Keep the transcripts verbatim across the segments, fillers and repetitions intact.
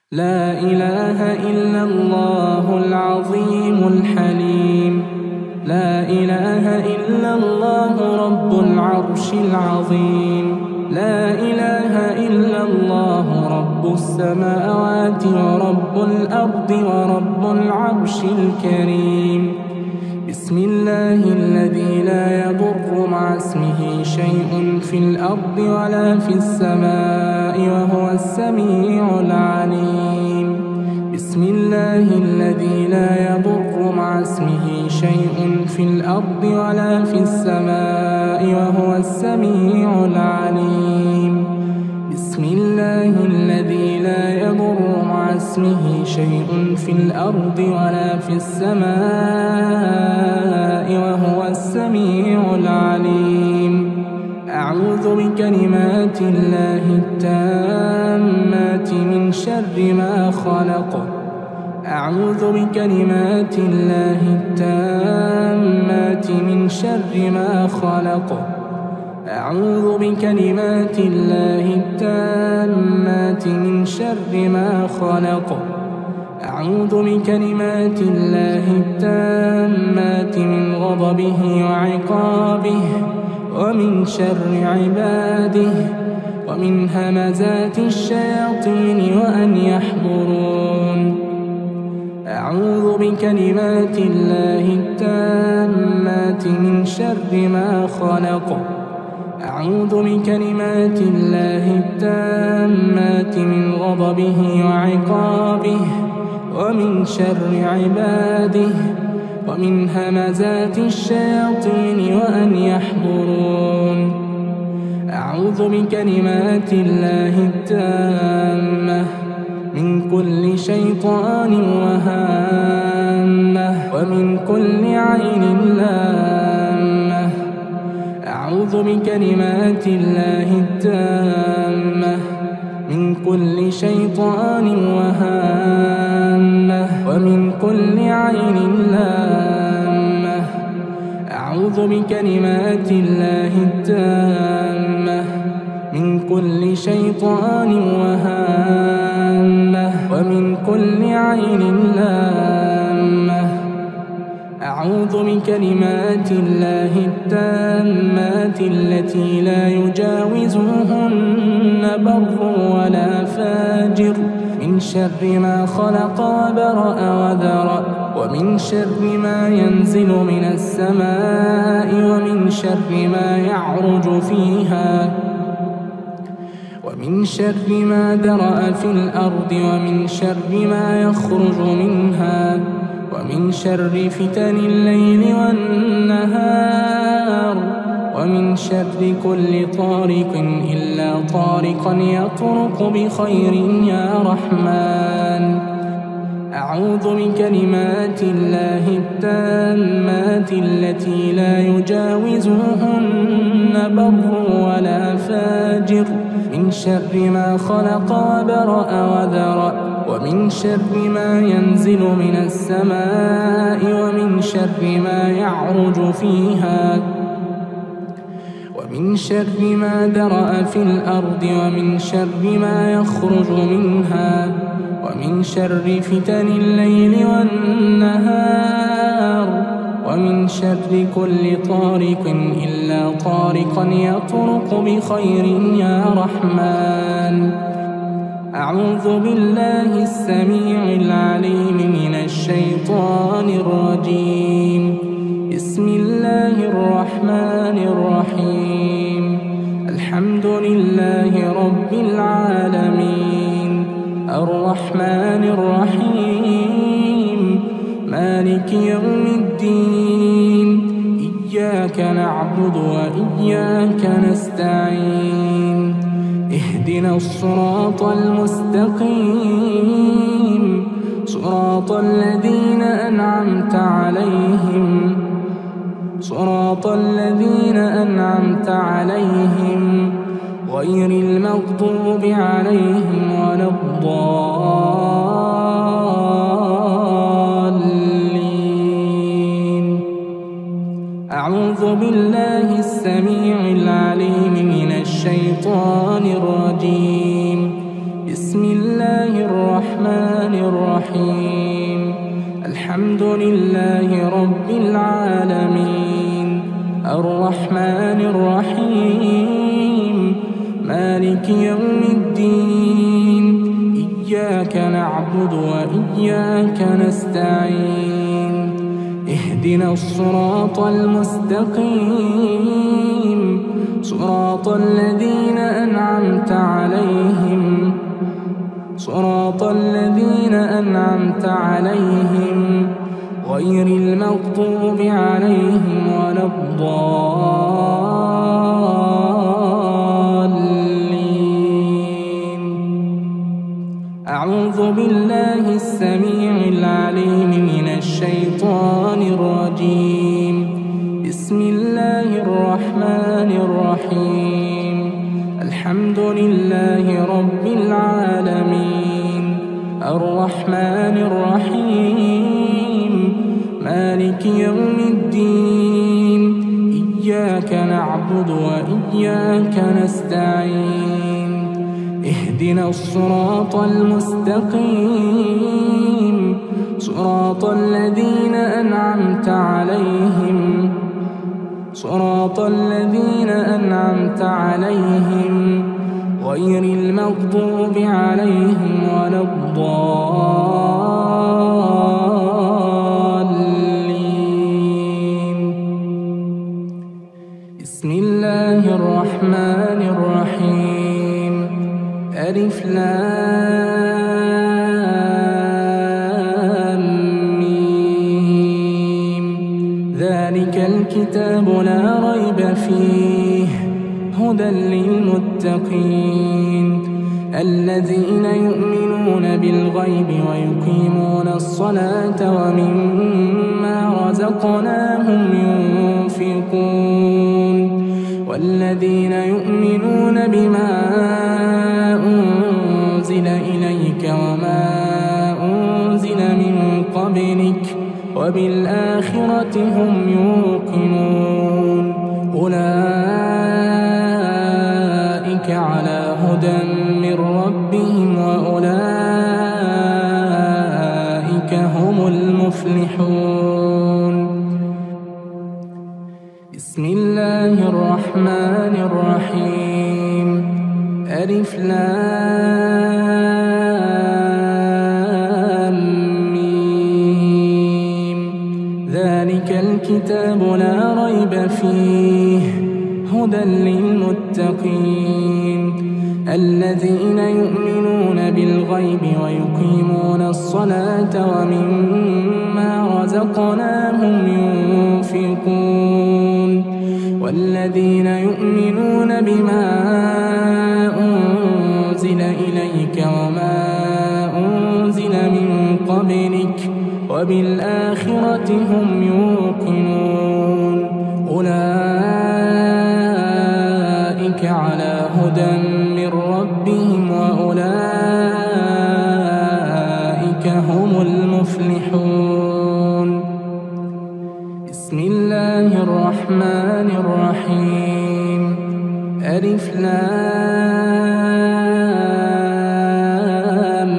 لا إله إلا الله العظيم الحليم. لا إله إلا الله رب العرش العظيم. لا إله إلا الله رب السماوات ورب الأرض ورب العرش الكريم. بسم الله الذي لا يضر مع اسمه شيء في الأرض ولا في السماء وهو السميع العليم. بسم الله الذي لا يضر مع اسمه شيء في الأرض ولا في السماء وهو السميع العليم. بسم الله الذي لا يضر مع اسمه شيء في الأرض ولا في السماء وهو السميع العليم. أعوذ بكلمات الله التامات من شر ما خلق. أعوذ بكلمات الله التامات من شر ما خلق. أعوذ بكلمات الله التامات من شر ما خلق. أعوذ بكلمات الله التامات من غضبه وعقابه ومن شر عباده ومن همزات الشياطين وأن يحضرون. أعوذ بكلمات الله التامات من شر ما خلق. أعوذ بكلمات الله التامات من غضبه وعقابه ومن شر عباده ومن همزات الشياطين وأن يحضرون. أعوذ بكلمات الله التامة من كل شيطان وهامة ومن كل عين لامة. أعوذ بكلمات الله التامة من كل شيطان وهامة ومن كل عين لامة. أعوذ بكلمات الله التامة من كل شيطان وهامة ومن كل عين لامة. أعوذ بكلمات الله التامات التي لا يجاوزهن بر ولا فاجر من شر ما خلق وبرأ وذرأ ومن شر ما ينزل من السماء ومن شر ما يعرج فيها ومن شر ما ذرأ في الأرض ومن شر ما يخرج منها ومن شر فتن الليل والنهار ومن شر كل طارق إلا طارقا يطرق بخير يا رحمن. أعوذ بكلمات الله التامات التي لا يجاوزهن بر ولا فاجر من شر ما خلق وبرأ وذرأ ومن شر ما ينزل من السماء ومن شر ما يعرج فيها ومن شر ما ذرأ في الأرض ومن شر ما يخرج منها ومن شر فتن الليل والنهار ومن شر كل طارق إلا طارقا يطرق بخير يا رحمن. أعوذ بالله السميع العليم من الشيطان الرجيم. بسم الله الرحمن الرحيم. الحمد لله رب العالمين الرحمن الرحيم مالك يوم الدين. إياك نعبد وإياك نستعين. اهدنا الصراط المستقيم صراط الذين أنعمت عليهم صراط الذين أنعمت عليهم غير المغضوب عليهم ولا الضالين. أعوذ بالله السميع العليم من الشيطان الرجيم. بسم الله الرحمن الرحيم الحمد لله رب العالمين الرحمن الرحيم مالك يوم الدين إياك نعبد وإياك نستعين اهدنا الصراط المستقيم صراط الذين أنعمت عليهم صراط الذين أنعمت عليهم غير المغضوب عليهم ولا الضالين. أعوذ بالله السميع العليم من الشيطان الرجيم. بسم الله الرحمن الرحيم الحمد لله رب العالمين الرحمن الرحيم مالك يوم الدين إياك نعبد وإياك نستعين اهدنا الصراط المستقيم صراط الذين أنعمت عليهم صراط الذين أنعمت عليهم غير المغضوب عليهم ولا الضالين. بسم الله الرحمن الرحيم ألف لام ميم ذلك الكتاب لا ريب فيه هدى للمتقين الذين يؤمنون بالغيب ويقيمون الصلاة ومما رزقناهم ينفقون والذين يؤمنون بما أنزل إليك وما أنزل من قبلك وبالآخرة هم يوقنون أولئك على هدى من ربهم وأولئك هم المفلحون. بسم الله الرحمن الرحيم ألف لام ميم ذلك الكتاب لا ريب فيه هدى للمتقين الذين يؤمنون بالغيب ويقيمون الصلاة ومما رزقناهم ينفقون والذين يؤمنون بما أنزل إليك وما أنزل من قبلك وبالآخرة هم يوقنون أولئك على هدى من ربهم وأولئك هم المفلحون. بسم الله الرحمن الرحيم ألف لام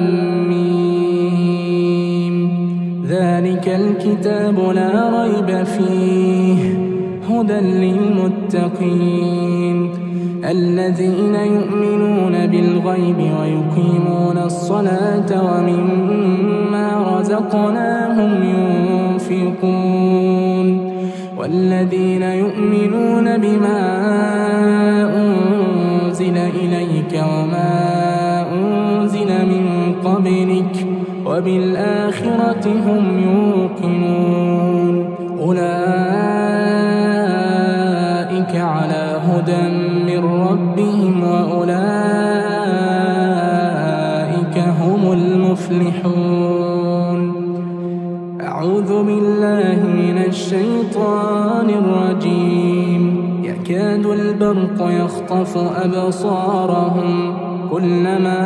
ميم ذلك الكتاب لا ريب فيه هدى للمتقين الذين يؤمنون بالغيب ويقيمون الصلاة ومما رزقناهم ينفقون والذين يؤمنون بما أنزل إليك وما أنزل من قبلك وبالآخرة هم يوقنون أولئك على هدى من ربهم وأولئك هم المفلحون. أعوذ بالله من الشيطان الرجيم يكاد البرق يخطف أبصارهم كلما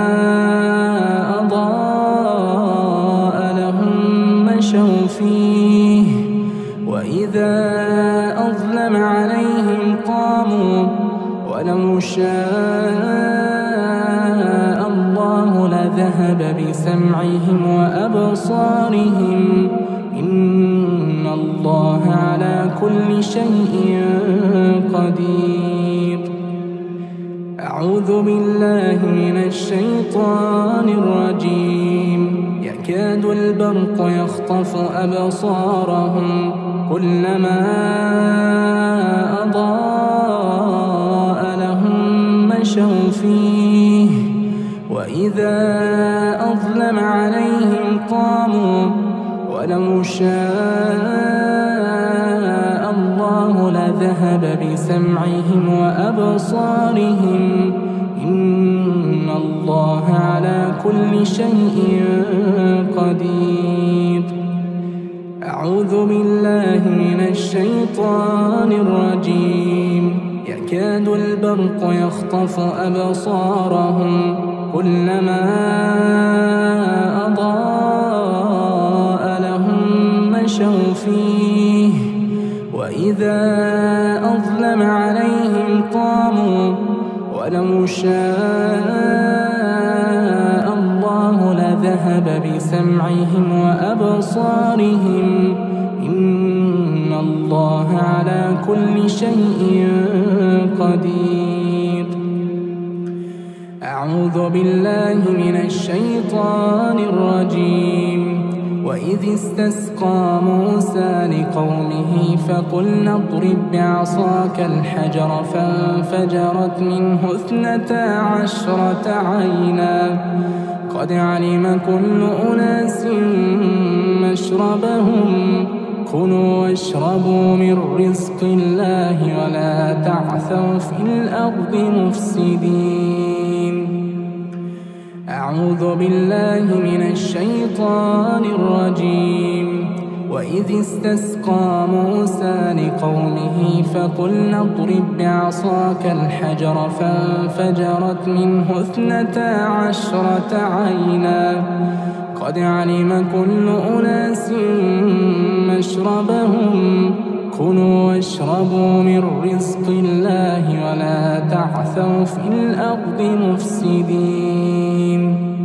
أضاء لهم مشوا فيه وإذا أظلم عليهم قاموا ولو شاء الله لذهب لذهب بسمعهم وأبصارهم إن الله على كل شيء قدير. أعوذ بالله من الشيطان الرجيم. يكاد البرق يخطف أبصارهم كلما أضاء لهم مشوا فيه وإذا أظلم عليهم قاموا ولو شاء الله لذهب بسمعهم وأبصارهم إن الله على كل شيء قدير. أعوذ بالله من الشيطان الرجيم. يكاد البرق يخطف أبصارهم كلما أضاء لهم مشوا فيه وإذا أظلم عليهم قاموا ولو شاء الله لذهب بسمعهم وأبصارهم إن الله على كل شيء قدير. أعوذ بالله من الشيطان الرجيم. وإذ استسقى موسى لقومه فقلنا اضرب بعصاك الحجر فانفجرت منه اثنتا عشرة عينا قد علم كل أناس مشربهم كلوا واشربوا من رزق الله ولا تعثوا في الأرض مفسدين. أعوذ بالله من الشيطان الرجيم. وإذ استسقى موسى لقومه فقلنا اضرب بعصاك الحجر فانفجرت منه اثنتا عشرة عينا قد علم كل أناس مشربهم كلوا واشربوا من رزق الله ولا تعثوا في الأرض مفسدين.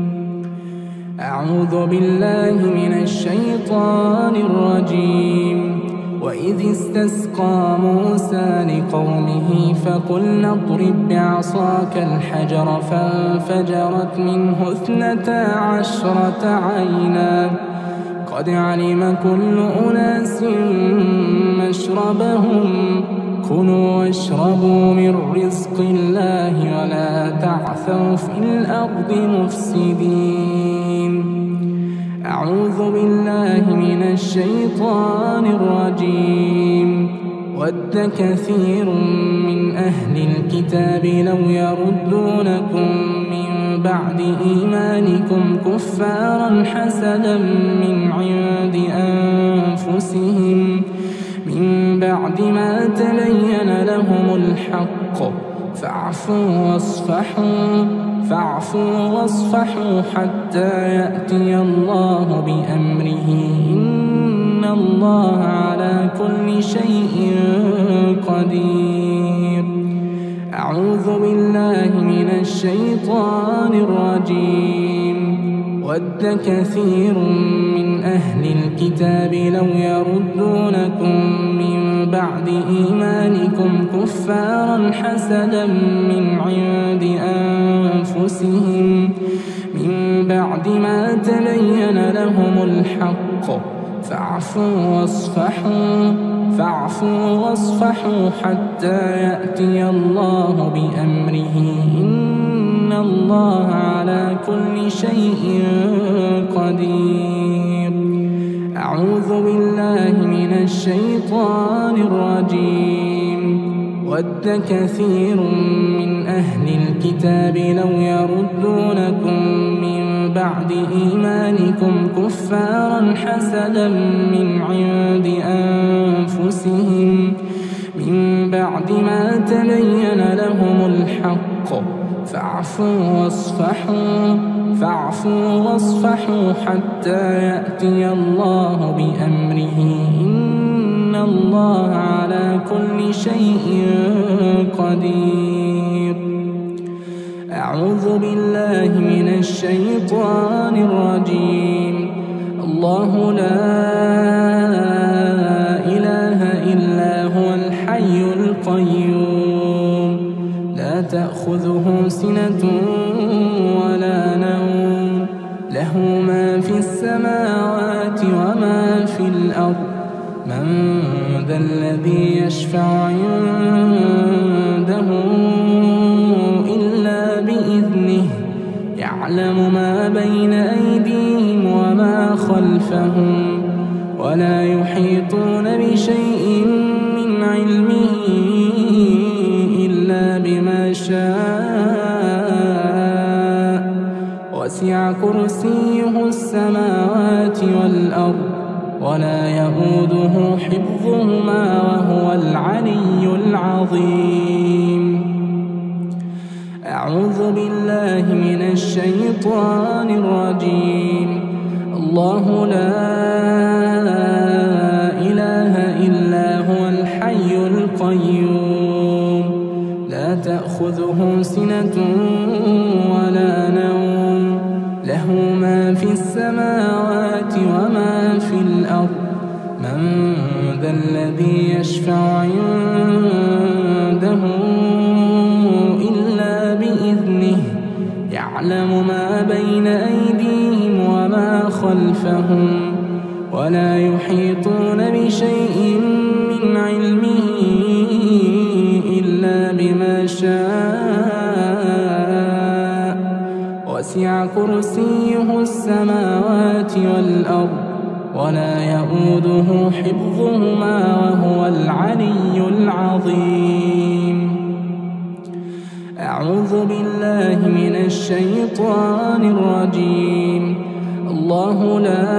أعوذ بالله من الشيطان الرجيم. وإذ استسقى موسى لقومه فقلنا اضرب بعصاك الحجر فانفجرت منه اثنتا عشرة عينا قد علم كل أناس مشربهم كلوا واشربوا من رزق الله ولا تعثوا في الأرض مفسدين. أعوذ بالله من الشيطان الرجيم. ود كثير من أهل الكتاب لو يردونكم من بعد إيمانكم كفارا حسدا من عند أنفسهم من بعد ما تبين لهم الحق فاعفوا واصفحوا فاعفوا واصفحوا حتى يأتي الله بأمره إن الله على كل شيء قدير. أعوذ بالله من الشيطان الرجيم. ود كثير من أهل الكتاب لو يردونكم من بعد إيمانكم كفارا حسدا من عند أنفسهم من بعد ما تبين لهم الحق فاعفوا واصفحوا فاعفوا واصفحوا حتى يأتي الله بأمره إن الله على كل شيء قدير. أعوذ بالله من الشيطان الرجيم. ود كثير من أهل الكتاب لو يردونكم من بعد إيمانكم كفارا حسدا من عند أنفسهم من بعد ما تبين لهم الحق فاعفوا واصفحوا فاعفوا واصفحوا حتى يأتي الله بأمره إن الله على كل شيء قدير. أعوذ بالله من الشيطان الرجيم. الله لا إله إلا هو الحي القيوم لا تأخذه سنة ولا نوم له ما في السماوات وما في الأرض من ذا الذي يشفع عنده إلا بإذنه يعلم ما بين أيديهم وما خلفهم ولا يحيطون بشيء من علمه إلا بما شاء وسع كرسيه السماوات والأرض ولا يئوده حفظهما وهو العلي العظيم. أعوذ بالله من الشيطان الرجيم. الله لا إله إلا هو الحي القيوم لا تأخذه سنة ولا نوم له ما في السماوات وما في الأرض من ذا الذي يشفع عنده إلا بإذنه يعلم ما بين أيديهم وما خلفهم ولا يحيطون بشيء من علمه إلا بما شاء وسع كرسيه السماوات والأرض ولا يئوده حفظهما وهو العلي العظيم. أعوذ بالله من الشيطان الرجيم. الله لا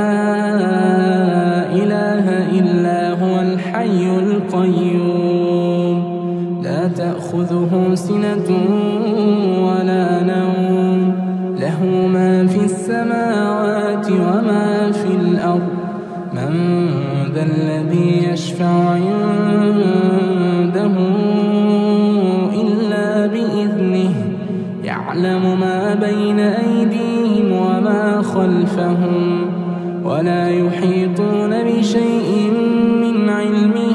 إله إلا هو الحي القيوم لا تأخذه سنة ولا نوم له ما في السماوات وما في الأرض من ذا الذي يشفع عنده إلا بإذنه يعلم ما بين أيديهم وما خلفهم ولا يحيطون بشيء من علمه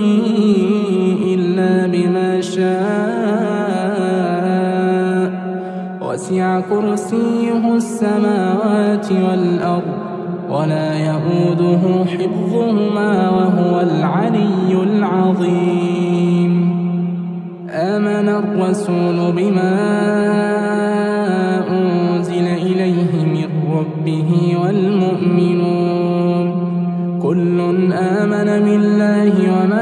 إلا بما شاء وسع كرسيه السماوات والأرض ولا يئوده حفظهما وهو العلي العظيم. آمن الرسول بما أنزل إليه من ربه والمؤمنون كل آمن بالله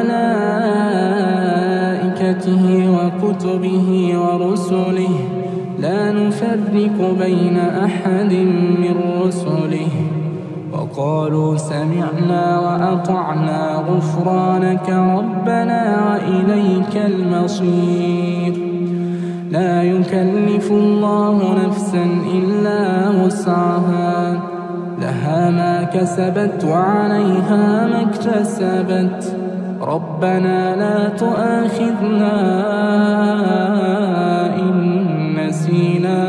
وملائكته وكتبه ورسله لا نفرق بين أحد من رسله وقالوا سمعنا وأطعنا غفرانك ربنا وإليك المصير. لا يكلف الله نفسا إلا وسعها لها ما كسبت وعليها ما اكتسبت ربنا لا تؤاخذنا إن نسينا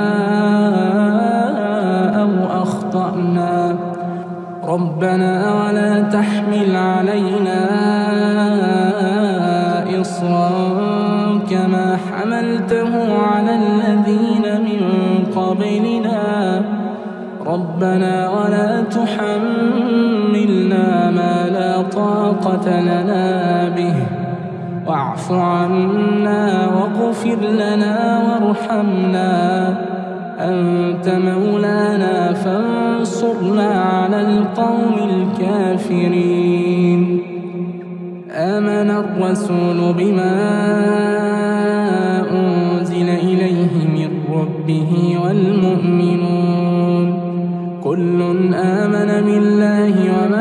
أو أخطأنا ربنا ولا تحمل علينا إصرا كما حملته على الذين من قبلنا ربنا ولا تحملنا ما لا طاقة لنا به واعف عنا واغفر لنا وارحمنا أنت مولانا فانصرنا على القوم الكافرين. آمن الرسول بما أنزل إليه من ربه والمؤمنون كل آمن بالله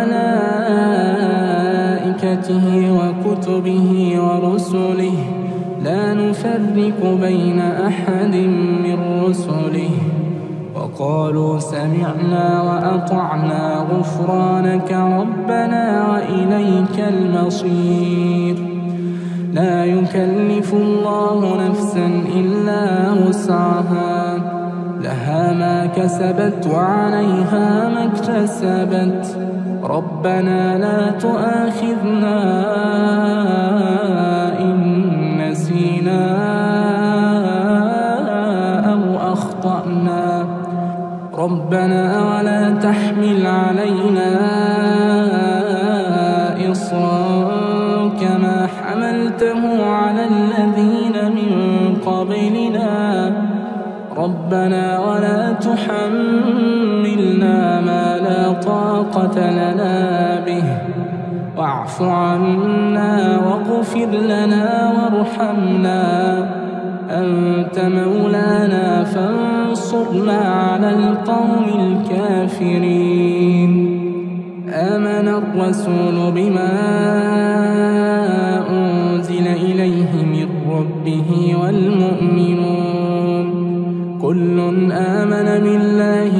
وملائكته وكتبه ورسله لا نفرق بين أحد من رسله وقالوا سمعنا وأطعنا غفرانك ربنا وإليك المصير. لا يكلف الله نفسا إلا وسعها لها ما كسبت وعليها ما اكتسبت ربنا لا تؤاخذنا إن نسينا أو أخطأنا ربنا ولا تحمل علينا إصرا كما حملته على الذين من قبلنا ربنا ولا تحملنا ما لا طاقة لنا به واعف عنا واغفر لنا وارحمنا أنت مولانا فانصرنا على القوم الكافرين آمن الرسول بما أنزل إليه من ربه والمؤمنون كل آمن بالله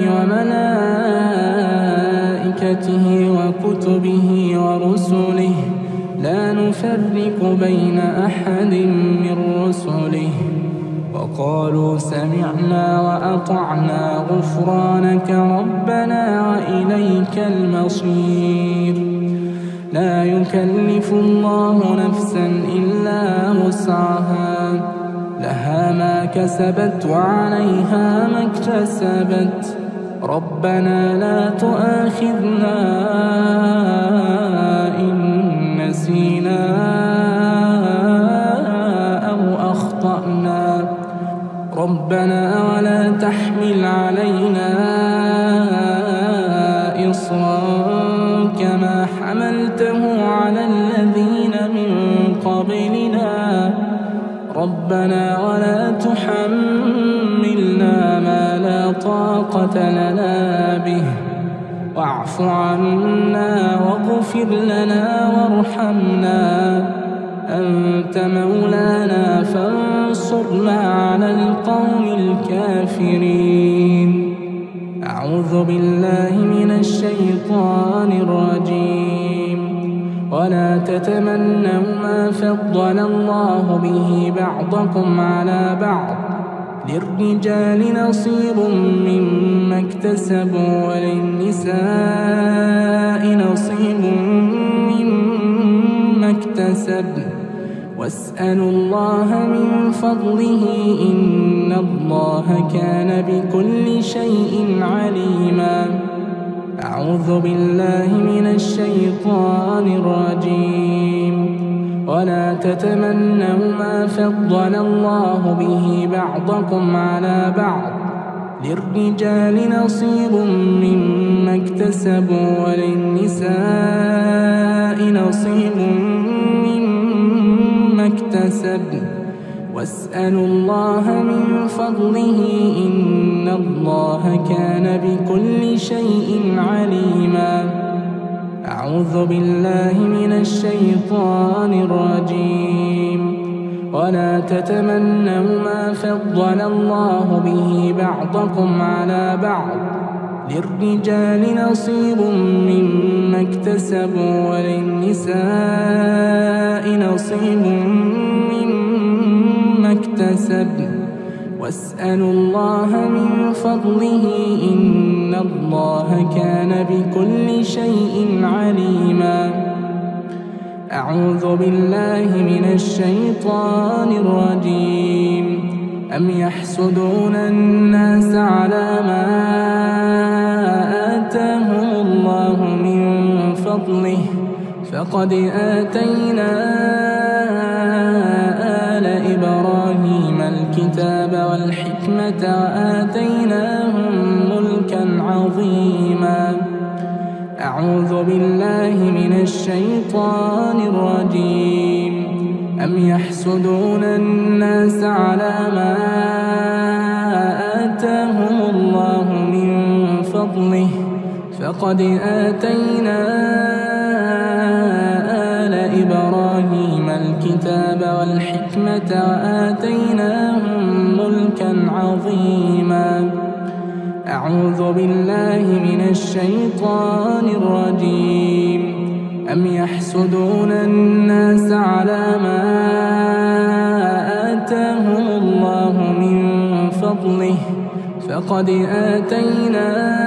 وملائكته وكتبه ورسله لا نفرق بين أحد من رسله وقالوا سمعنا وأطعنا غفرانك ربنا وإليك المصير لا يكلف الله نفسا إلا وسعها لها ما كسبت وعليها ما اكتسبت ربنا لا تؤاخذنا إن نسينا أو أخطأنا ربنا ولا تحمل علينا إصرا كما حملته على الذين من قبلنا ربنا ولا تحملنا ما لا طاقة لنا به واعف عنا واغفر لنا وارحمنا أنت مولانا فانصرنا على القوم الكافرين أعوذ بالله من الشيطان الرجيم ولا تتمنوا ما فضل الله به بعضكم على بعض للرجال نصيب مما اكتسبوا وللنساء نصيب مما اكتسبن واسألوا الله من فضله إن الله كان بكل شيء عليما أعوذ بالله من الشيطان الرجيم ولا تتمنوا ما فضل الله به بعضكم على بعض للرجال نصيب مما اكتسبوا وللنساء نصيب مما اكتسبن واسألوا الله من فضله إن الله كان بكل شيء عليما أعوذ بالله من الشيطان الرجيم ولا تتمنوا ما فضل الله به بعضكم على بعض للرجال نصيب مما اكتسبوا وللنساء نصيب مما اكتسبن واسألوا الله من فضله إن الله كان بكل شيء عليما أعوذ بالله من الشيطان الرجيم أم يحسدون الناس على ما آتاهم الله من فضله فقد آتينا آل إبراهيم الكتاب والحكمة وآتيناهم ملكا عظيما أعوذ بالله من الشيطان الرجيم أم يحسدون الناس على ما آتاهم الله من فضله فقد آتينا آل إبراهيم الكتاب والحكمة وآتيناهم ملكا عظيما أعوذ بالله من الشيطان الرجيم أم يحسدون الناس على ما آتاهم الله من فضله فقد آتينا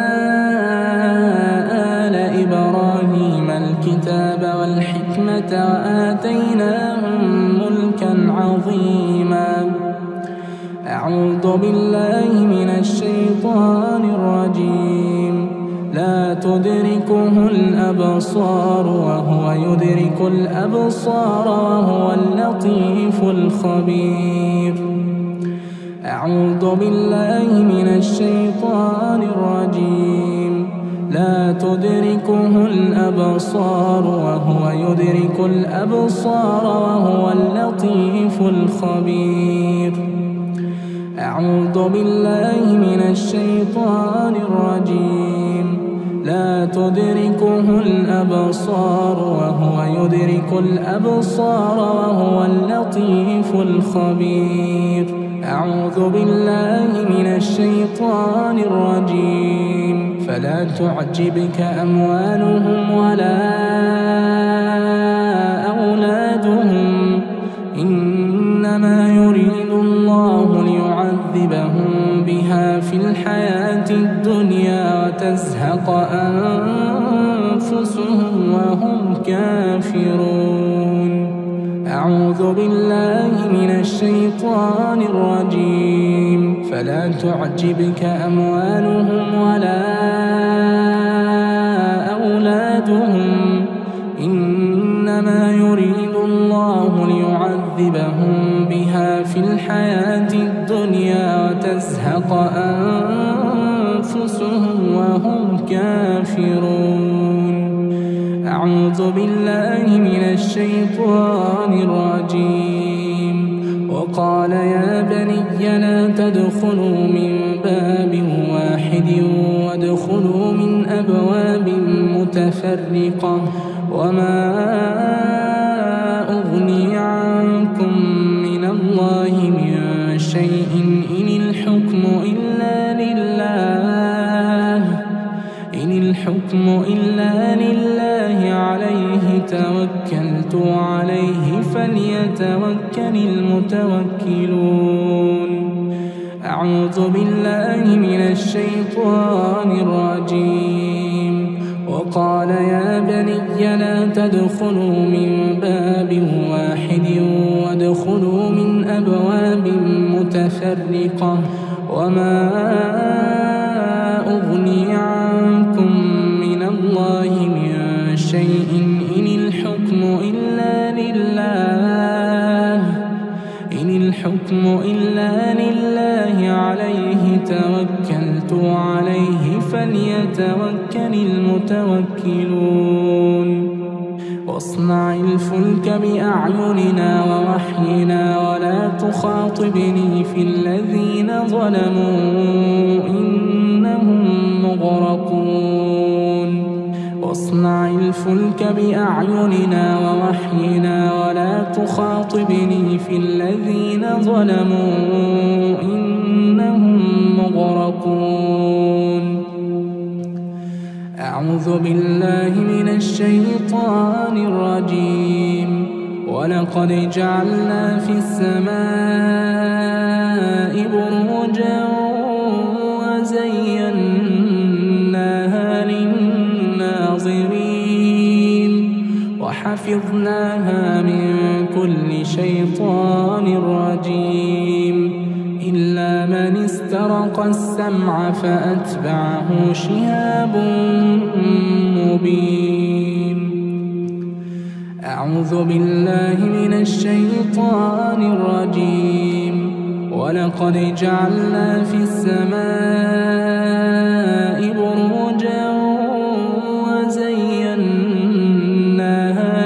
آل إبراهيم الكتاب والحكمة وآتيناهم ملكا عظيما. أعوذ بالله من الشيطان الرجيم. لا تدركه الأبصار وهو يدرك الأبصار وهو اللطيف الخبير. أعوذ بالله من الشيطان الرجيم. لا تدركه الأبصار وهو يدرك الأبصار وهو اللطيف الخبير. أعوذ بالله من الشيطان الرجيم. لا تدركه الأبصار وهو يدرك الأبصار وهو اللطيف الخبير. أعوذ بالله من الشيطان الرجيم. فلا تعجبك أموالهم ولا أولادهم إنما يريد الله ليعذبهم بها في الحياة الدنيا وتزهق أنفسهم وهم كافرون. أعوذ بالله من الشيطان الرجيم. فلا تعجبك أموالهم ولا أولادهم إنما يريد الله ليعذبهم بها في الحياة الدنيا وتزهق أنفسهم وهم كافرون. أعوذ بالله من الشيطان الرجيم. وقال يا بني لا تدخلوا من باب واحد وادخلوا من أبواب متفرقة وما أغني عنكم من الله من شيء إن الحكم إلا لله إن الحكم إلا لله عليه توكلت عليه فليتوكل المتوكلون. أعوذ بالله من الشيطان الرجيم. وقال يا بني لا تدخلوا من باب واحد وادخلوا من أبواب متفرقة وما أغني عنكم من الله من شيء إن الحكم إلا لله إن الحكم إلا لله عليه توكلت عليه فليتوكل المتوكلون. واصنع الفلك بأعيننا ووحينا ولا تخاطبني في الذين ظلموا إنهم مغرقون. واصنع الفلك بأعيننا ووحينا ولا تخاطبني في الذين ظلموا إنهم مغرقون. أعوذ بالله من الشيطان الرجيم. ولقد جعلنا في السماء بروجا وزيناها للناظرين وحفظناها من كل شيطان رجيم إلا من استرق السمع فأتبعه شهاب مبين. أعوذ بالله من الشيطان الرجيم. ولقد جعلنا في السماء بروجا وزيناها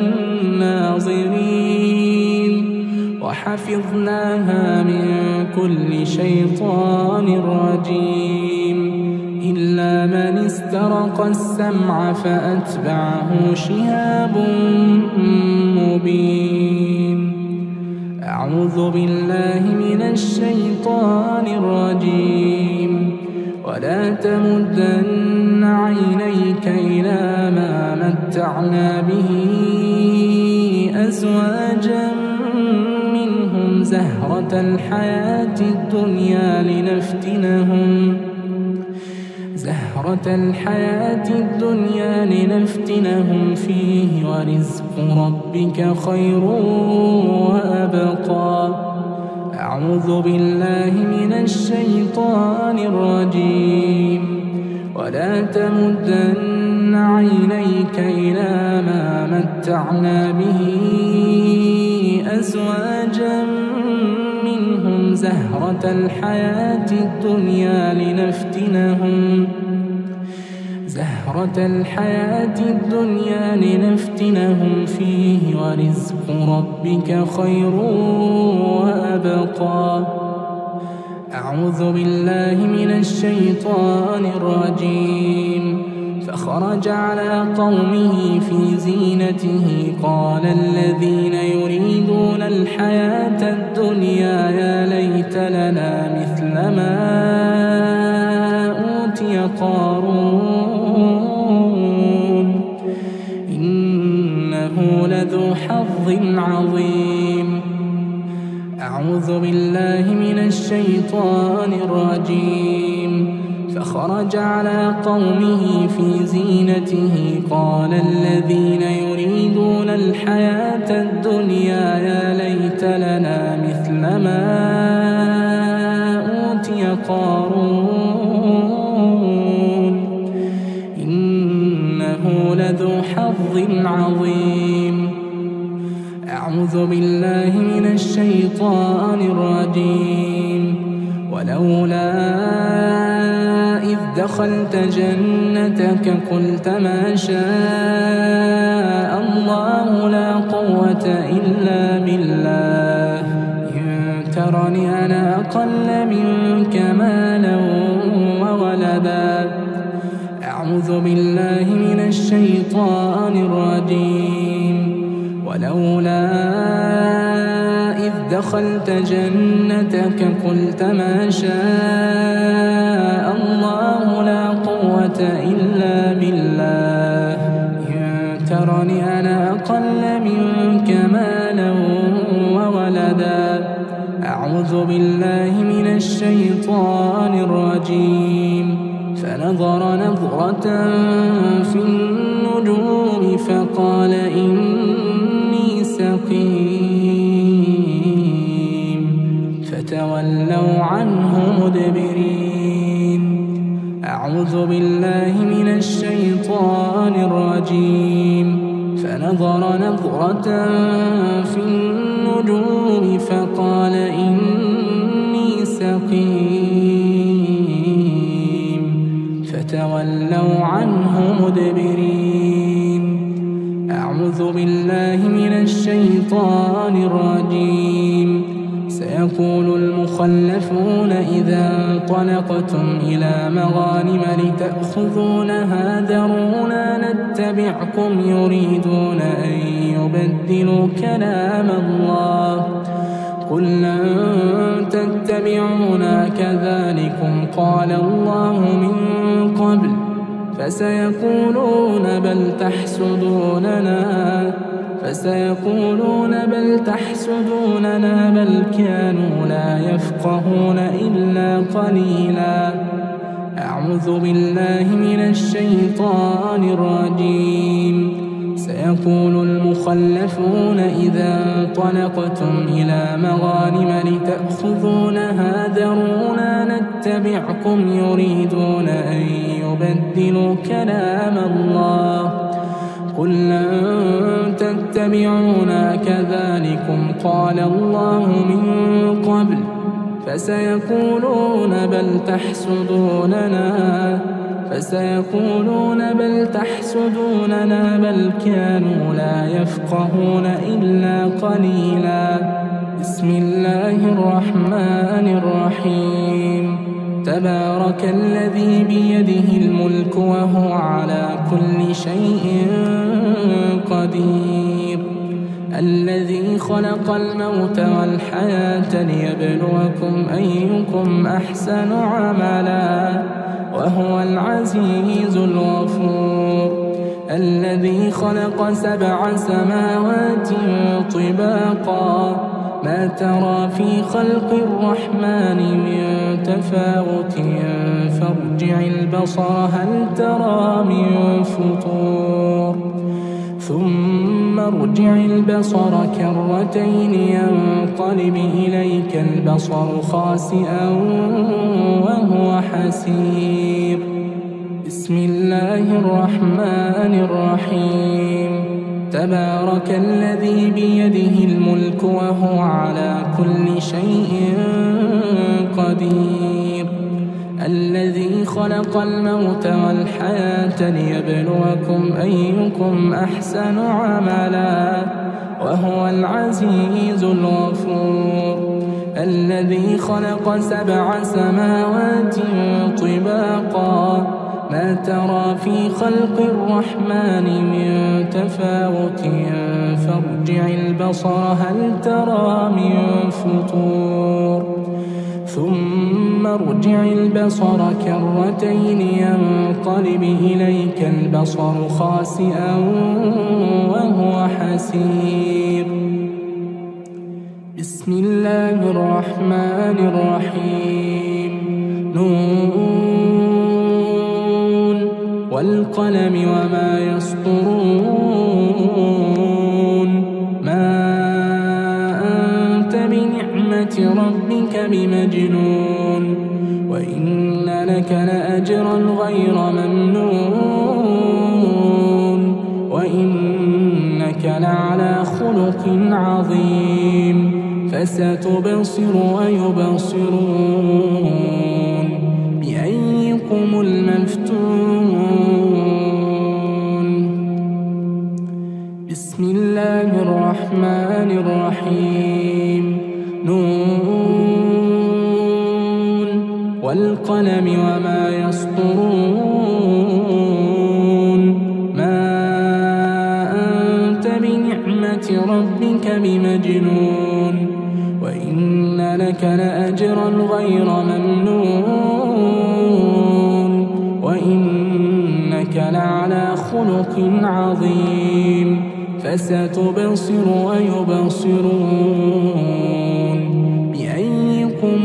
للناظرين وحفظناها من كل شيطان رجيم إلا من استرق السمع فأتبعه شهاب مبين. أعوذ بالله من الشيطان الرجيم. ولا تمدن عينيك إلى ما متعنا متعنا به أزواجا منهم زهرة الحياة الدنيا لنفتنهم زهرة الحياة الدنيا لنفتنهم فيه ورزق ربك خير وأبقى. أعوذ بالله من الشيطان الرجيم. ولا تمدن عينيك إلى ما متعنا به أزواجا منهم زهرة الحياة الدنيا لنفتنهم زهرة الحياة الدنيا لنفتنهم فيه ورزق ربك خير وأبقى. أعوذ بالله من الشيطان الرجيم. فخرج على قومه في زينته قال الذين يريدون الحياة الدنيا يا ليت لنا مثل ما أوتي قارون إنه لذو حظ عظيم. أعوذ بالله من الشيطان الرجيم. فخرج على قومه في زينته قال الذين يريدون الحياة الدنيا يا ليت لنا مثل ما أوتي قارون إنه لذو حظ عظيم. أعوذ بالله من الشيطان الرجيم. ولولا إذ دخلت جنتك قلت ما شاء الله لا قوة إلا بالله إن ترني أنا أقل منك مالا وولدا. أعوذ بالله من الشيطان الرجيم. ولولا إذ دخلت جنتك قلت ما شاء الله لا قوة إلا بالله إن ترني أنا أقل منك مالا وولدا. أعوذ بالله من الشيطان الرجيم. فنظر نظرة في النجوم فقال إني سقيم فتولوا عنه مدبرين. أعوذ بالله من الشيطان الرجيم. فنظر نظرة في النجوم فقال إني سقيم فتولوا عنه مدبرين. أعوذ بالله من الشيطان الرجيم. سيقول المخلفون إذا انطلقتم إلى مغانم لتأخذونها ذرونا نتبعكم يريدون أن يبدلوا كلام الله قل لن تتبعونا كذلكم قال الله من قبل فسيقولون بل تحسدوننا فسيقولون بل تحسدوننا بل كانوا لا يفقهون إلا قليلا. أعوذ بالله من الشيطان الرجيم. سيقول المخلفون إذا انطلقتم إلى مغانم لتأخذونها ذرونا نتبعكم يريدون أن يبدلوا كلام الله قل لن تتبعونا كذلكم قال الله من قبل فسيقولون بل تحسدوننا فسيقولون بل تحسدوننا بل كانوا لا يفقهون إلا قليلا. بسم الله الرحمن الرحيم. تبارك الذي بيده الملك وهو على كل شيء قدير. الذي خلق الموت والحياة ليبلوكم أيكم أحسن عملا وهو العزيز الغفور. الذي خلق سبع سماوات طباقا ما ترى في خلق الرحمن من تفاوت فارجع البصر هل ترى من فطور ثم ارجع البصر كرتين ينقلب إليك البصر خاسئا وهو حسير. بسم الله الرحمن الرحيم. تبارك الذي بيده الملك وهو على كل شيء قدير. الذي خلق الموت والحياة ليبلوكم أيكم أحسن عملا وهو العزيز الغفور. الذي خلق سبع سماوات طباقا ما ترى في خلق الرحمن من تفاوت فارجع البصر هل ترى من فطور ثم ارجع البصر كرتين ينقلب إليك البصر خاسئا وهو حسير. بسم الله الرحمن الرحيم. نون والقلم وما يسطرون. ما أنت بنعمة ربك بمجنون وإن لك لأجرا غير ممنون وإنك لعلى خلق عظيم. فستبصر ويبصرون بأيكم المفتون. بسم الله الرحمن الرحيم. نون والقلم وما يسطرون. ما أنت بنعمة ربك بمجنون وإن لك لأجرا غير ممنون وإنك لعلى خلق عظيم. فستبصر ويبصرون بأيكم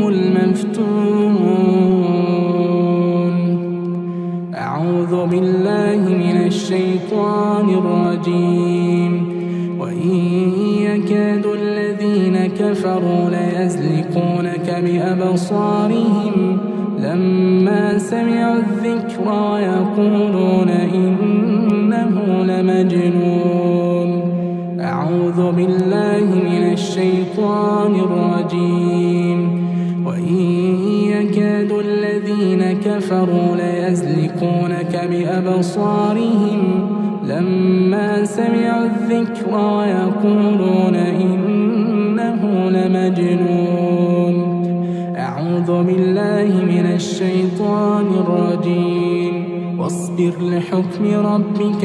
المفتون. أعوذ بالله من الشيطان الرجيم. وإن يكاد الذين كفروا ليزلقونك بأبصارهم لما سمعوا الذكر ويقولون إنه لمجنون. أعوذ بالله من الشيطان الرجيم. وإن يكاد الذين كفروا ليزلقونك بأبصارهم لما سمعوا الذكر ويقولون إنه لمجنون. أعوذ بالله من الشيطان الرجيم. واصبر لحكم ربك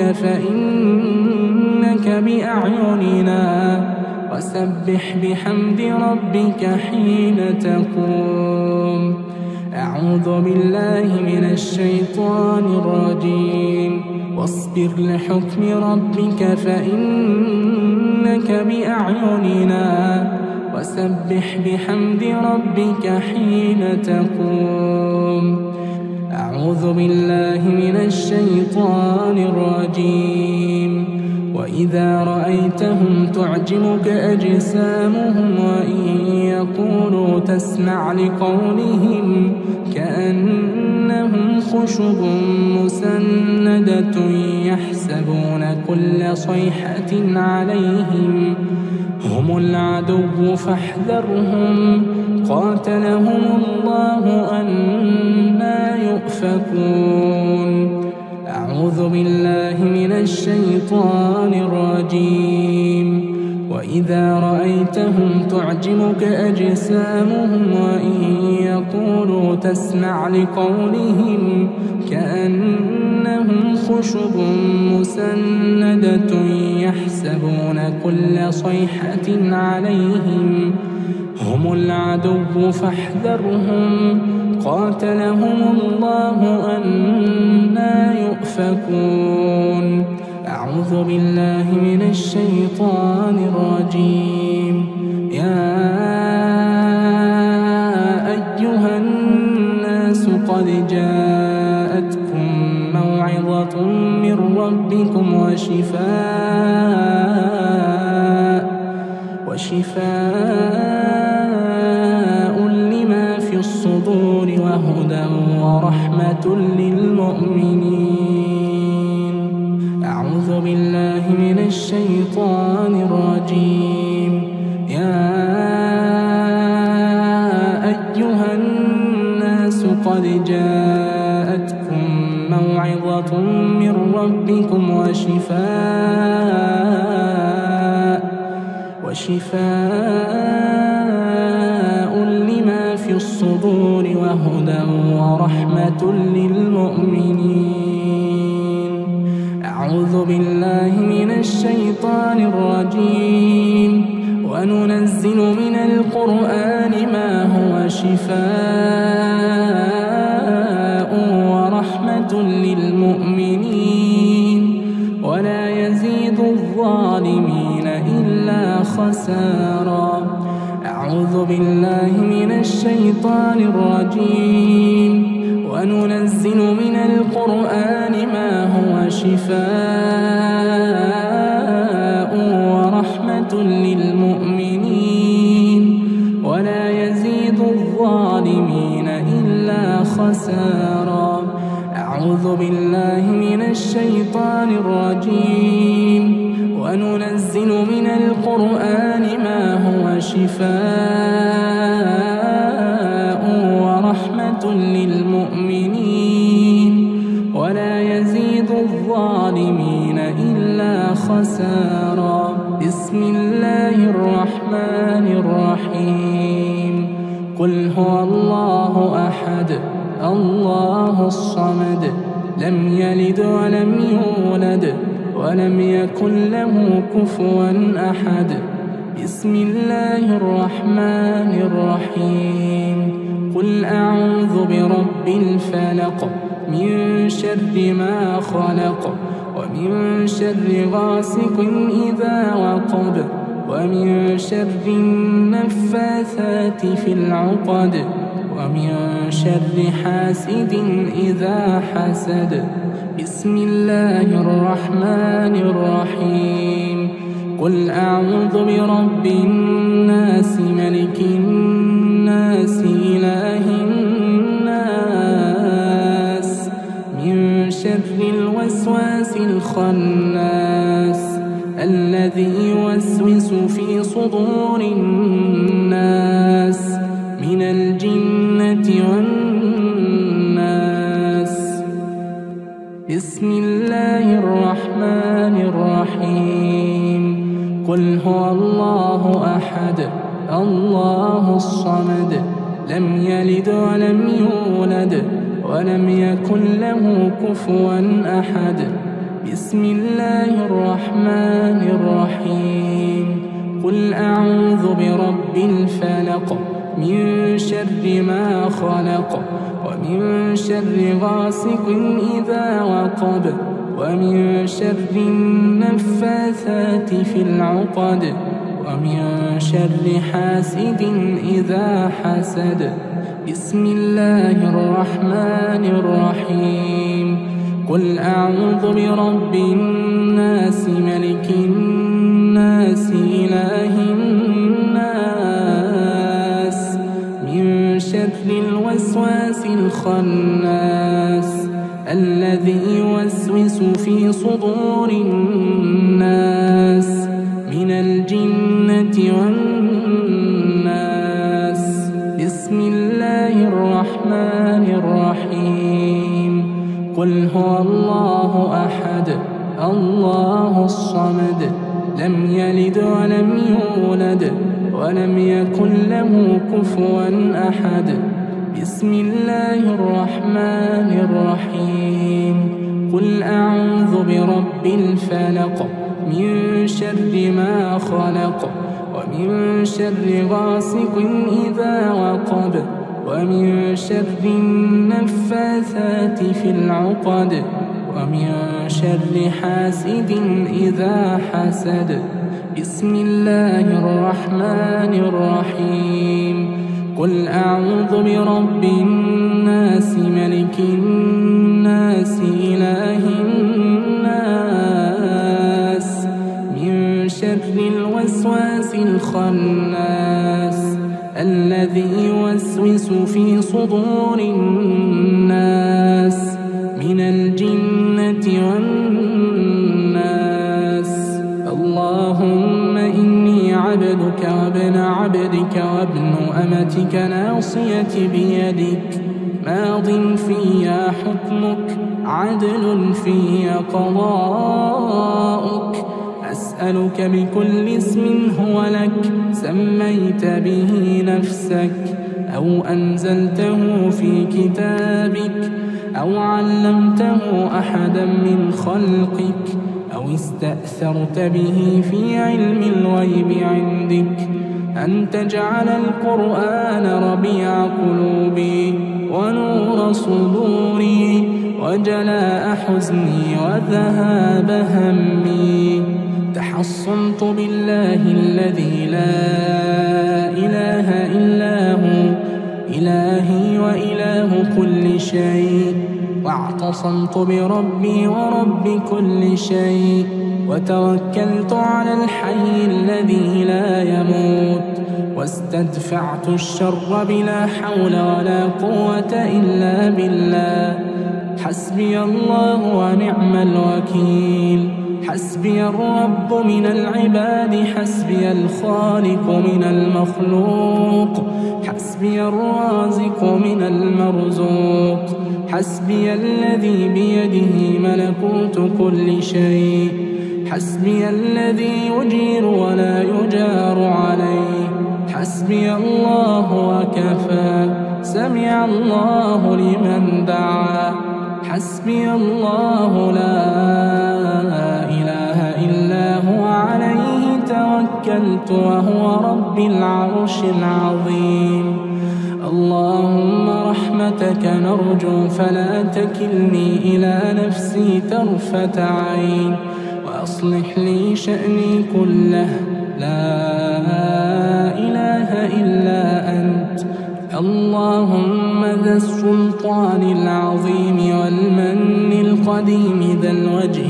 فإنك بأعيننا وسبح بحمد ربك حين تقوم. أعوذ بالله من الشيطان الرجيم. واصبر لحكم ربك فإنك بأعيننا وسبح بحمد ربك حين تقوم. أعوذ بالله من الشيطان الرجيم. وإذا رأيتهم تعجبك أجسامهم وإن يقولوا تسمع لقولهم كأنهم خشب مسندة يحسبون كل صيحة عليهم هم العدو فاحذرهم قاتلهم الله أنى يؤفكون. أعوذ بالله من الشيطان الرجيم. وإذا رأيتهم تعجبك أجسامهم وإن يقولوا تسمع لقولهم كأنهم خشب مسندة يحسبون كل صيحة عليهم هم العدو فاحذرهم قاتلهم الله أنى يؤفكون. أعوذ بالله من الشيطان الرجيم. يا أيها الناس قد جاءتكم موعظة من ربكم وشفاء وشفاء لما في الصدور وهدى ورحمة للمؤمنين. أعوذ بالله من الشيطان الرجيم. يا أيها الناس قد جاءتكم موعظة من ربكم وشفاء وشفاء لما في الصدور وهدى ورحمة للمؤمنين. أعوذ بالله من الشيطان الرجيم. وننزل من القرآن ما هو شفاء ورحمة للمؤمنين ولا يزيد الظالمين إلا خسارا. أعوذ بالله من الشيطان الرجيم. وننزل من القرآن ما هو شفاء ورحمة للمؤمنين ولا يزيد الظالمين إلا خسارا. أعوذ بالله من الشيطان الرجيم. وننزل من القرآن ما هو شفاء ورحمة للمؤمنين ولا يزيد الظالمين إلا خسارا. بسم الله الرحمن الرحيم. قل هو الله أحد الله الصمد لم يلد ولم يولد ولم يكن له كفوا أحد. بسم الله الرحمن الرحيم. قل أعوذ برب الفلق من شر ما خلق ومن شر غاسق إذا وقب ومن شر النفاثات في العقد ومن شر حاسد إذا حسد. بسم الله الرحمن الرحيم. قل أعوذ برب الناس ملك الناس إله الناس من شر الوسواس الخناس الذي يوسوس في صدور الناس من الجنة والناس. بسم الله الرحمن الرحيم. قل هو الله أحد الله الصمد لم يلد ولم يولد ولم يكن له كفوا أحد. بسم الله الرحمن الرحيم. قل أعوذ برب الفلق من شر ما خلق ومن شر غاسق إذا وقب ومن شر النفاثات في العقد ومن شر حاسد إذا حسد. بسم الله الرحمن الرحيم. قل أعوذ برب الناس ملك الناس إله الناس من شر الوسواس الخناس الذي يوسوس في صدور الناس من الجنة والناس. بسم الله الرحمن الرحيم. قل هو الله أحد الله الصمد لم يلد ولم يولد ولم يكن له كفوا أحد. بسم الله الرحمن الرحيم. قل أعوذ برب الفلق من شر ما خلق ومن شر غاسق إذا وقب ومن شر النفاثات في العقد ومن شر حاسد إذا حسد. بسم الله الرحمن الرحيم. قل أعوذ برب الناس ملك الناس إله الناس من شر الوسواس الخناس الذي يوسوس في صدور الناس من الجنة والناس. اللهم إني عبدك وابن عبدك وابن أمتك ناصيتي بيدك ماض في حكمك عدل في قضاؤك. أسألك بكل اسم هو لك سميت به نفسك أو أنزلته في كتابك أو علمته أحدا من خلقك أو استأثرت به في علم الغيب عندك أن تجعل القرآن ربيع قلوبي ونور صدوري وجلاء حزني وذهاب همي. تحصنت بالله الذي لا إله إلا هو إلهي وإله كل شيء، واعتصمت بربي ورب كل شيء، وتوكلت على الحي الذي لا يموت، واستدفعت الشر بلا حول ولا قوة إلا بالله. حسبي الله ونعم الوكيل. حسبي الرب من العباد، حسبي الخالق من المخلوق، حسبي الرازق من المرزوق، حسبي الذي بيده ملكوت كل شيء، حسبي الذي يجير ولا يجار عليه. حسبي الله وكفى، سمع الله لمن دعا. حسبي الله لا إله إلا هو عليه توكلت وهو رب العرش العظيم. اللهم رحمتك نرجو فلا تكلني إلى نفسي طرفة عين، وأصلح لي شأني كله، لا إله إلا أنت. اللهم ذا السلطان العظيم والمن القديم ذا الوجه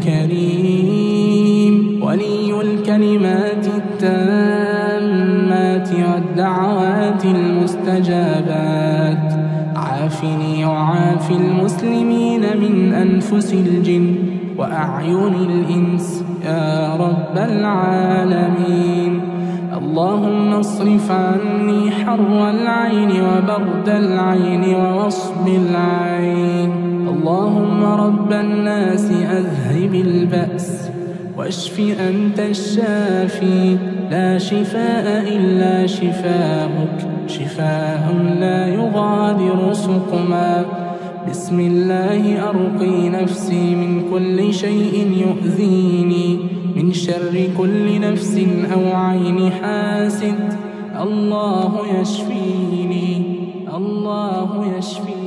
الكريم، ولي الكلمات التامات والدعوات المستجابات، عافني وعاف المسلمين من أنفس الجن وأعين الإنس يا رب العالمين. اللهم اصرف عني حر العين وبرد العين ووصب العين. اللهم رب الناس أذهب البأس واشف أنت الشافي، لا شفاء إلا شفاؤك، شفاء لا يغادر سقما. بسم الله أرقي نفسي من كل شيء يؤذيني، من شر كل نفس أو عين حاسد. الله يشفيني، الله يشفيني.